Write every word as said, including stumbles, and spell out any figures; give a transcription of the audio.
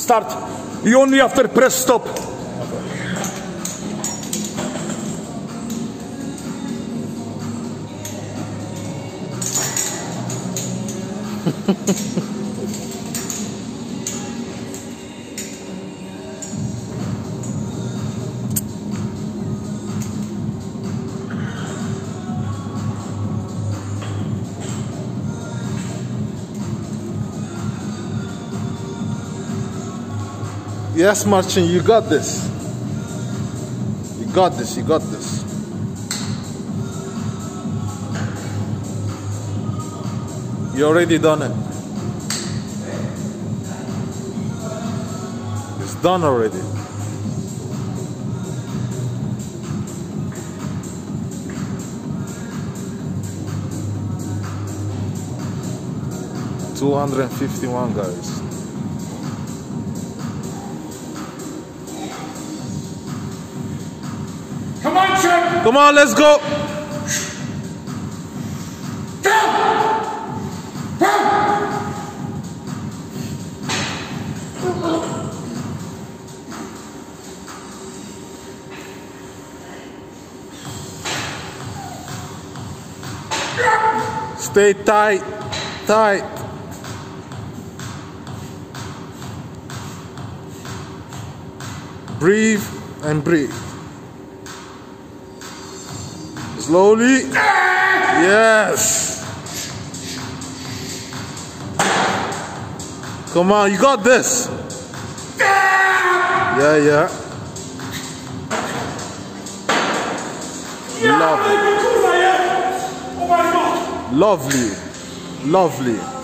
Start. You only after press stop. Yes, Marcin, you got this. You got this, you got this. You already done it. It's done already. two hundred fifty-one, guys. Come on, champ! Come on, let's go! Stay tight, tight. Breathe and breathe. Slowly. Yes. Come on, you got this. Yeah, yeah. Lovely. Lovely. Lovely.